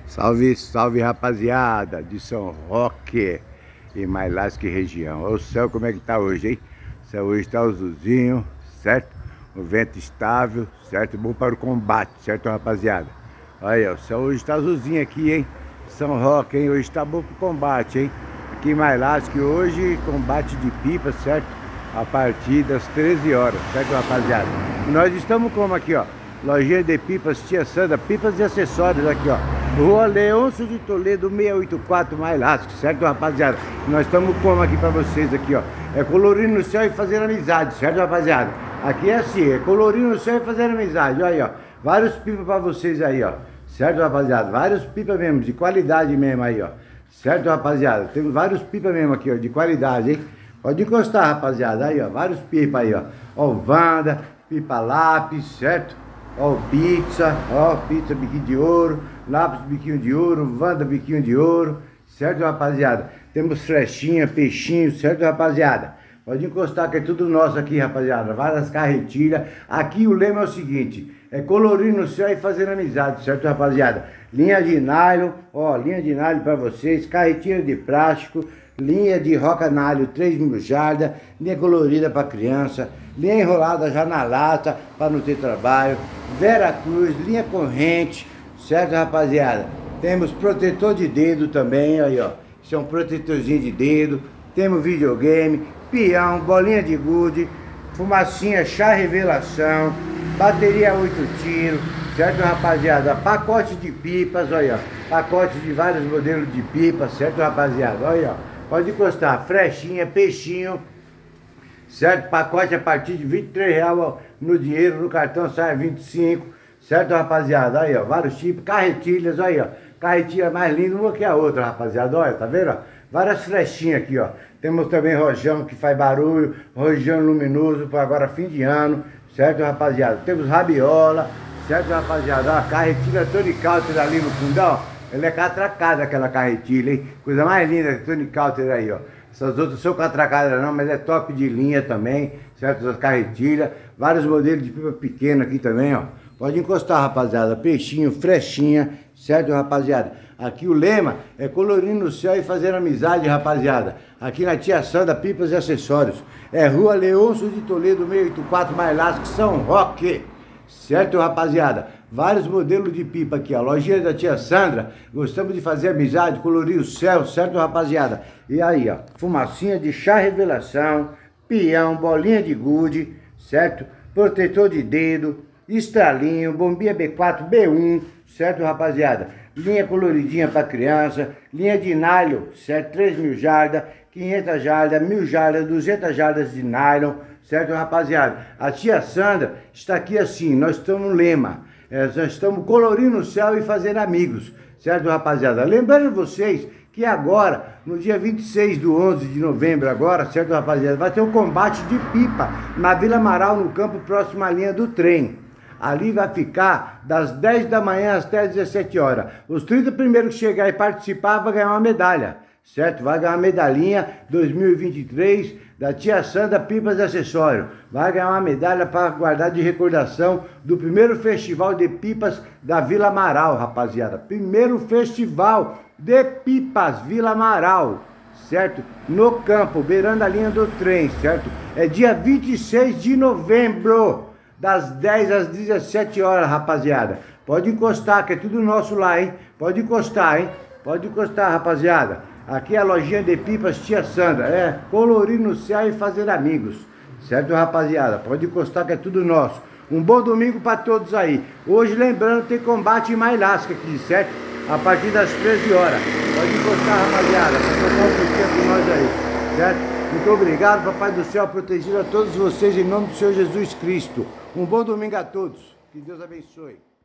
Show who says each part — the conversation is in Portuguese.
Speaker 1: Salve, salve rapaziada de São Roque e Mailasque região. Olha o céu como é que tá hoje, hein? O céu hoje tá azulzinho, certo? O vento estável, certo? Bom para o combate, certo rapaziada? Olha, o céu hoje tá azulzinho aqui, hein? São Roque, hein? Hoje tá bom pro combate, hein? Aqui em Mailasque hoje, combate de pipa, certo? A partir das 13 horas, certo rapaziada? E nós estamos como aqui, ó? Lojinha de pipas, Tia Sandra, pipas e acessórios aqui, ó. Rua Leôncio de Toledo, 684, Mailasque, certo rapaziada? Nós estamos como aqui pra vocês aqui, ó. É colorindo no céu e fazer amizade, certo rapaziada? Aqui é assim, é colorindo no céu e fazer amizade, olha aí, ó. Vários pipas pra vocês aí, ó. Certo rapaziada? Vários pipas mesmo, de qualidade mesmo aí, ó. Certo rapaziada? Temos vários pipas mesmo aqui, ó, de qualidade, hein? Pode encostar rapaziada, aí ó, vários pipas aí, ó. Ó, Wanda, pipa lápis, certo? Ó, pizza, biquinho de ouro, lápis, biquinho de ouro, Wanda, biquinho de ouro, certo rapaziada? Temos flechinha, peixinho, certo rapaziada? Pode encostar que é tudo nosso aqui rapaziada, várias carretilhas. Aqui o lema é o seguinte, é colorir no céu e fazer amizade, certo rapaziada? Linha de nylon, ó, linha de nylon pra vocês, carretilha de plástico, linha de roca nylon 3.000 jardas, linha colorida para criança, linha enrolada já na lata para não ter trabalho, Vera Cruz, linha corrente, certo rapaziada? Temos protetor de dedo também, aí ó, isso é um protetorzinho de dedo, temos videogame, peão, bolinha de gude, fumacinha, chá revelação, bateria 8 tiros, certo rapaziada? Pacote de pipas, olha ó, pacote de vários modelos de pipas, certo rapaziada? Olha ó. Pode encostar, flechinha, peixinho, certo? Pacote a partir de R$23 ó, no dinheiro, no cartão sai 25, certo rapaziada? Aí ó, vários tipos, carretilhas, aí ó, carretilha mais linda uma que a outra rapaziada, olha, tá vendo ó? Várias flechinhas aqui ó, temos também rojão que faz barulho, rojão luminoso para agora fim de ano, certo rapaziada? Temos rabiola, certo rapaziada? Ó, carretilha Tony Cauter ali no fundão, ó. Ela é catracada aquela carretilha, hein? Coisa mais linda que Tony Cauter aí, ó. Essas outras são catracadas não, mas é top de linha também, certo? Essas carretilhas, vários modelos de pipa pequena aqui também, ó. Pode encostar, rapaziada. Peixinho, flechinha, certo, rapaziada? Aqui o lema é colorir no céu e fazer amizade, rapaziada. Aqui na Tia Sandra, pipas e acessórios. É Rua Leôncio de Toledo, 684, Mailasque, São Roque. Certo, rapaziada? Vários modelos de pipa aqui, ó. Lojinha da Tia Sandra. Gostamos de fazer amizade, colorir o céu, certo, rapaziada? E aí, ó. Fumacinha de chá revelação, peão, bolinha de gude, certo? Protetor de dedo, estralinho, bombinha B4, B1, certo, rapaziada? Linha coloridinha para criança, linha de nylon, certo? 3.000 jardas, 500 jardas, 1.000 jardas, 200 jardas de nylon, certo, rapaziada? A Tia Sandra está aqui assim, nós estamos no lema. Nós estamos colorindo o céu e fazendo amigos, certo rapaziada? Lembrando vocês que agora, no dia 26 do 11 de novembro agora, certo rapaziada? Vai ter um combate de pipa na Vila Amaral, no campo próximo à linha do trem. Ali vai ficar das 10 da manhã até as 17 horas. Os 30 primeiros que chegar e participar vão ganhar uma medalha, certo? Vai ganhar uma medalhinha 2023 da Tia Sandra Pipas e Acessórios. Vai ganhar uma medalha para guardar de recordação do primeiro festival de pipas da Vila Amaral, rapaziada. Primeiro festival de pipas Vila Amaral, certo? No campo, beirando a linha do trem, certo? É dia 26 de novembro, das 10 às 17 horas, rapaziada. Pode encostar, que é tudo nosso lá, hein? Pode encostar, hein? Pode encostar, rapaziada. Aqui é a lojinha de pipas Tia Sandra. É colorir no céu e fazer amigos. Certo, rapaziada? Pode encostar que é tudo nosso. Um bom domingo para todos aí. Hoje, lembrando, tem combate em Mailasque aqui, certo? A partir das 13 horas. Pode encostar, rapaziada. Para tocar um pouquinho com nós aí. Certo? Muito obrigado, Papai do Céu, protegido a todos vocês em nome do Senhor Jesus Cristo. Um bom domingo a todos. Que Deus abençoe.